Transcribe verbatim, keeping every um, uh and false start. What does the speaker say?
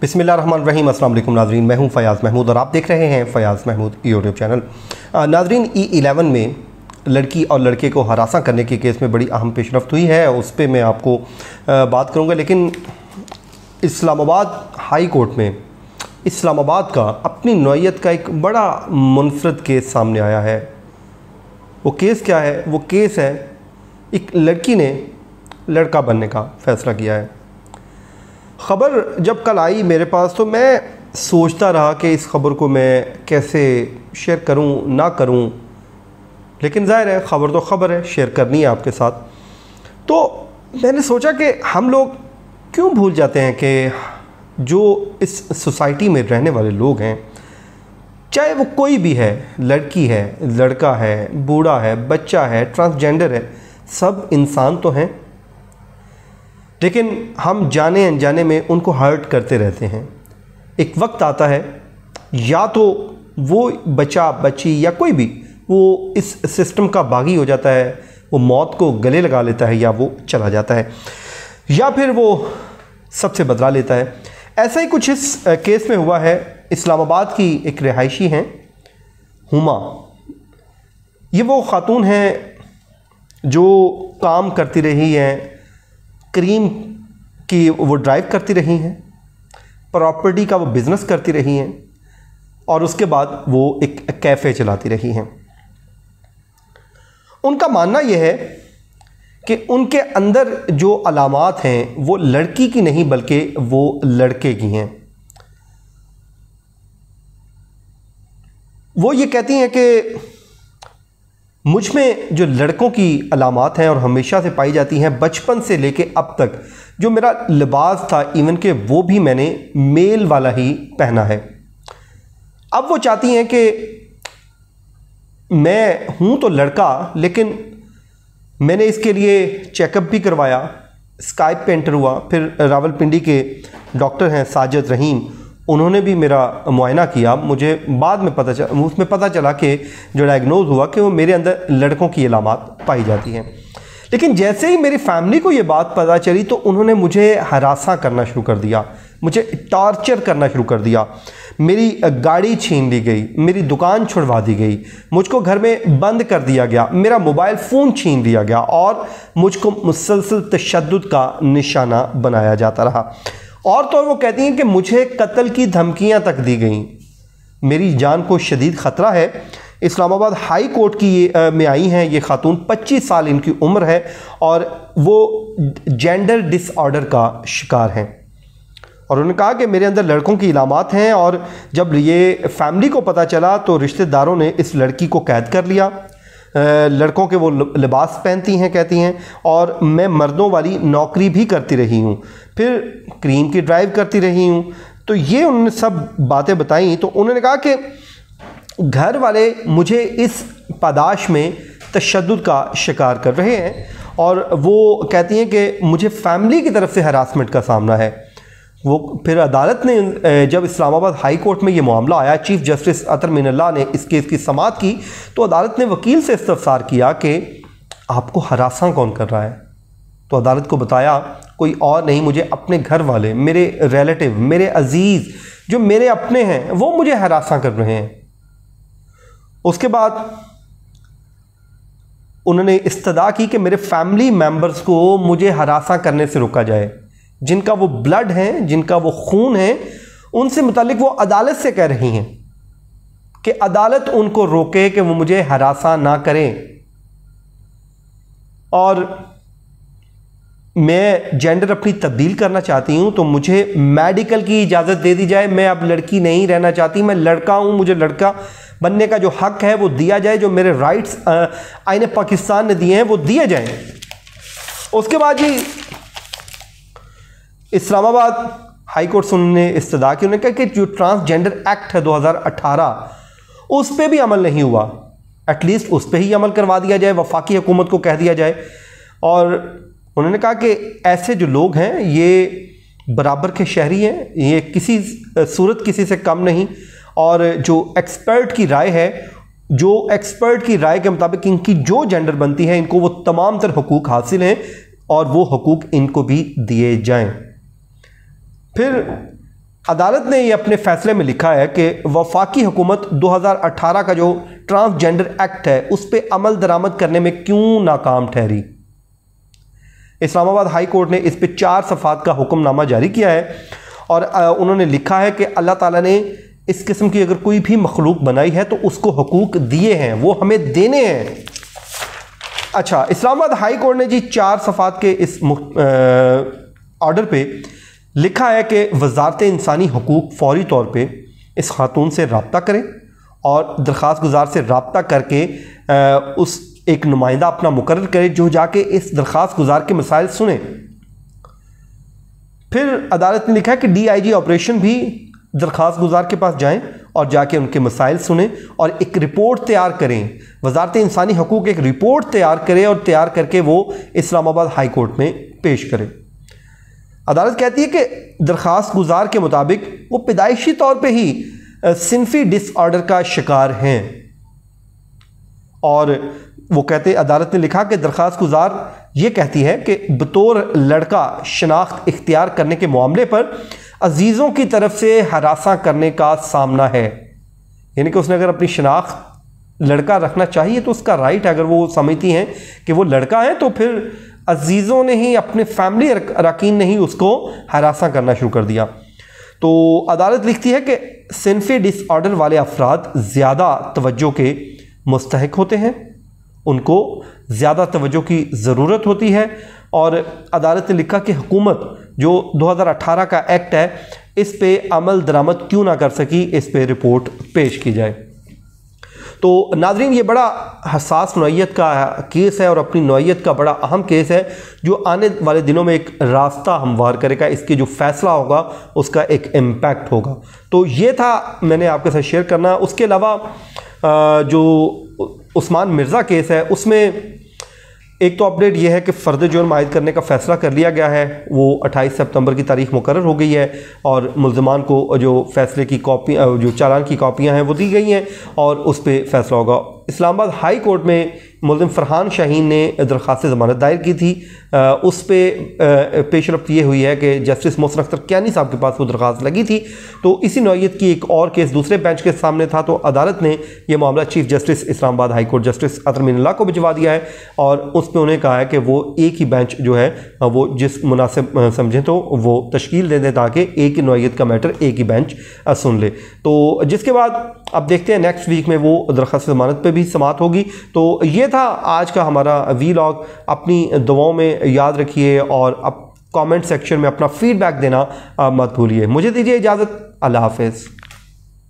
बिस्मिल्लाहिर्रहमानिर्रहीम। अस्सलाम वालेकुम नाज़रीन, मैं हूं फ़याज़ महमूद और आप देख रहे हैं फ़याज़ महमूद यूट्यूब चैनल। नाज़रीन, ई इलेवन में लड़की और लड़के को हरासा करने के केस में बड़ी अहम पेशरफ्त हुई है, उस पर मैं आपको बात करूंगा। लेकिन इस्लामाबाद हाई कोर्ट में इस्लामाबाद का अपनी नौइयत का एक बड़ा मुनफरद केस सामने आया है। वो केस क्या है? वो केस है एक लड़की ने लड़का बनने का फ़ैसला किया है। ख़बर जब कल आई मेरे पास तो मैं सोचता रहा कि इस ख़बर को मैं कैसे शेयर करूं ना करूं, लेकिन ज़ाहिर है ख़बर तो ख़बर है, शेयर करनी है आपके साथ। तो मैंने सोचा कि हम लोग क्यों भूल जाते हैं कि जो इस सोसाइटी में रहने वाले लोग हैं, चाहे वो कोई भी है, लड़की है, लड़का है, बूढ़ा है, बच्चा है, ट्रांसजेंडर है, सब इंसान तो हैं, लेकिन हम जाने अनजाने में उनको हर्ट करते रहते हैं। एक वक्त आता है या तो वो बच्चा बच्ची या कोई भी वो इस सिस्टम का बागी हो जाता है, वो मौत को गले लगा लेता है, या वो चला जाता है, या फिर वो सबसे बदला लेता है। ऐसा ही कुछ इस केस में हुआ है। इस्लामाबाद की एक रिहायशी हैं हुमा। ये वो खातून हैं जो काम करती रही हैं, क्रीम की वो ड्राइव करती रही हैं, प्रॉपर्टी का वो बिज़नेस करती रही हैं, और उसके बाद वो एक कैफ़े चलाती रही हैं। उनका मानना यह है कि उनके अंदर जो अलामात हैं वो लड़की की नहीं बल्कि वो लड़के की हैं। वो ये कहती हैं कि मुझ में जो लड़कों की अलामात हैं और हमेशा से पाई जाती हैं, बचपन से लेके अब तक जो मेरा लिबास था, इवन के वो भी मैंने मेल वाला ही पहना है। अब वो चाहती हैं कि मैं हूँ तो लड़का, लेकिन मैंने इसके लिए चेकअप भी करवाया, स्काइप पे एंटर हुआ, फिर रावलपिंडी के डॉक्टर हैं साजिद रहीम, उन्होंने भी मेरा मुआयना किया। मुझे बाद में पता चला, उसमें पता चला कि जो डायग्नोज हुआ कि वो मेरे अंदर लड़कों की अलामात पाई जाती हैं। लेकिन जैसे ही मेरी फैमिली को ये बात पता चली तो उन्होंने मुझे हरासा करना शुरू कर दिया, मुझे टॉर्चर करना शुरू कर दिया। मेरी गाड़ी छीन ली गई, मेरी दुकान छुड़वा दी गई, मुझको घर में बंद कर दिया गया, मेरा मोबाइल फ़ोन छीन लिया गया और मुझको मुसलसल तशद्दुद का निशाना बनाया जाता रहा। और तो वो कहती हैं कि मुझे कत्ल की धमकियां तक दी गईं, मेरी जान को शदीद ख़तरा है। इस्लामाबाद हाई कोर्ट की ये में आई हैं ये खातून, पच्चीस साल इनकी उम्र है और वो जेंडर डिसऑर्डर का शिकार हैं। और उन्होंने कहा कि मेरे अंदर लड़कों की इलामात हैं, और जब ये फैमिली को पता चला तो रिश्तेदारों ने इस लड़की को कैद कर लिया। लड़कों के वो लिबास पहनती हैं, कहती हैं, और मैं मर्दों वाली नौकरी भी करती रही हूँ, फिर क्रीम की ड्राइव करती रही हूँ। तो ये उन्होंने सब बातें बताई। तो उन्होंने कहा कि घर वाले मुझे इस पादाश में तशद्दुद का शिकार कर रहे हैं, और वो कहती हैं कि मुझे फैमिली की तरफ से हरासमेंट का सामना है। वो फिर अदालत ने जब इस्लामाबाद हाई कोर्ट में ये मामला आया, चीफ जस्टिस अतर मिनल्लाह ने इस केस की समाअत की, तो अदालत ने वकील से इस्तफसार किया कि आपको हरासा कौन कर रहा है। तो अदालत को बताया कोई और नहीं, मुझे अपने घर वाले, मेरे रिलेटिव, मेरे अजीज़ जो मेरे अपने हैं, वो मुझे हरासा कर रहे हैं। उसके बाद उन्होंने इस्तदा की कि मेरे फैमिली मेम्बर्स को मुझे हरासा करने से रोका जाए, जिनका वो ब्लड है, जिनका वो खून है, उनसे मुतालिक वो अदालत से कह रही हैं कि अदालत उनको रोके कि वो मुझे हरासा ना करें। और मैं जेंडर अपनी तब्दील करना चाहती हूँ तो मुझे मेडिकल की इजाज़त दे दी जाए, मैं अब लड़की नहीं रहना चाहती, मैं लड़का हूँ, मुझे लड़का बनने का जो हक है वो दिया जाए, जो मेरे राइट्स आईने पाकिस्तान ने दिए हैं वो दिए जाएं। उसके बाद जी इस्लामाबाद हाई कोर्ट से उन्होंने इस्तदा की, उन्होंने कहा कि जो ट्रांसजेंडर एक्ट है दो हज़ार अठारह उस पर भी अमल नहीं हुआ, एटलीस्ट उस पर ही अमल करवा दिया जाए, वफाकी हुकूमत को कह दिया जाए। और उन्होंने कहा कि ऐसे जो लोग हैं ये बराबर के शहरी हैं, ये किसी सूरत किसी से कम नहीं, और जो एक्सपर्ट की राय है, जो एक्सपर्ट की राय के मुताबिक इनकी जो जेंडर बनती है, इनको वो तमाम तर हुकूक हासिल हैं और वो हुकूक इनको भी दिए जाएं। फिर अदालत ने ये अपने फैसले में लिखा है कि वफाकी हुकूमत दो हज़ार अठारह का जो ट्रांसजेंडर एक्ट है उस पर अमल दरामद करने में क्यों नाकाम ठहरी। इस्लामाबाद हाई कोर्ट ने इस पे चार सफ़ात का हुक्मनामा जारी किया है और उन्होंने लिखा है कि अल्लाह ताला ने इस किस्म की अगर कोई भी मखलूक बनाई है तो उसको हकूक़ दिए हैं, वो हमें देने हैं। अच्छा, इस्लामाबाद हाई कोर्ट ने जी चार सफ़ात के इस ऑर्डर पे लिखा है कि वजारत इंसानी हकूक़ फ़ौरी तौर पे इस खातून से रब्ता करें और दरख्वास्त गुजार से रब्ता करके आ, उस एक नुमाइंदा अपना मुकर्रर करे जो जाके इस दरख्वास्त गुजार के मसाइल सुने। फिर अदालत ने लिखा है कि डी आई जी ऑपरेशन भी दरख्वास्त गुजार के पास जाएं और जाके उनके मसाइल सुने और एक रिपोर्ट तैयार करें। वजारत इंसानी हकूक़ एक रिपोर्ट तैयार करे और तैयार करके वो इस्लामाबाद हाई कोर्ट में पेश करे। अदालत कहती है कि दरख्वास्त गुजार के मुताबिक वो पैदाइशी तौर पे ही सिनफी डिसऑर्डर का शिकार हैं और वो कहते अदालत ने लिखा कि दरख्वास्त गुजार ये कहती है कि बतौर लड़का शनाख्त इख्तियार करने के मामले पर अजीज़ों की तरफ से हरासा करने का सामना है। यानी कि उसने अगर अपनी शनाख्त लड़का रखना चाहिए तो उसका राइट, अगर वो समझती हैं कि वो लड़का है तो फिर अजीज़ों ने ही, अपने फैमिली अरकान ने ही उसको हरासा करना शुरू कर दिया। तो अदालत लिखती है कि सिनफी डिसऑर्डर वाले अफराद ज़्यादा तवज्जो के मुस्तहिक होते हैं, उनको ज़्यादा तवज्जो की ज़रूरत होती है और अदालत ने लिखा कि हुकूमत जो दो हज़ार अठारह का एक्ट है इस पे अमल दरामद क्यों ना कर सकी, इस पे रिपोर्ट पेश की जाए। तो नाज़रीन, ये बड़ा हसास नौइयत का केस है और अपनी नौइयत का बड़ा अहम केस है जो आने वाले दिनों में एक रास्ता हमवार करेगा। इसकी जो फैसला होगा उसका एक इम्पैक्ट होगा। तो ये था मैंने आपके साथ शेयर करना। उसके अलावा जो उस्मान मिर्ज़ा केस है उसमें एक तो अपडेट ये है कि फ़र्द जुर्म आयद करने का फ़ैसला कर लिया गया है, वो अट्ठाईस सितंबर की तारीख मुकर्रर हो गई है और मुल्ज़मान को जो फ़ैसले की कॉपी, जो चालान की कॉपियां हैं वो दी गई हैं और उस पर फ़ैसला होगा। इस्लामाबाद हाई कोर्ट में मुल्ज़िम फ़रहान शाहीन ने दरख्वास्त ज़मानत दायर की थी, उस पर पेशरफ्त ये हुई है कि जस्टिस मोहसिन अख्तर कियानी साहब के पास वो दरख्वास्त लगी थी। तो इसी नौइयत की एक और केस दूसरे बेंच के सामने था, तो अदालत ने यह मामला chief justice Islamabad high court justice Athar Minallah को भिजवा दिया है और उस पर उन्हें कहा है कि वो एक ही बेंच जो है वो जिस मुनासिब समझें तो वो तश्कील दे दें ताकि एक ही नौइयत का मैटर एक ही बेंच सुन ले। तो जिसके बाद अब देखते हैं नेक्स्ट वीक में वो दरख्वास्त ज़मानत पे भी समाअत होगी। तो ये था आज का हमारा वीलॉग। अपनी दुआओं में याद रखिए और अब कमेंट सेक्शन में अपना फीडबैक देना मत भूलिए। मुझे दीजिए इजाज़त। अल्लाह हाफ़िज़।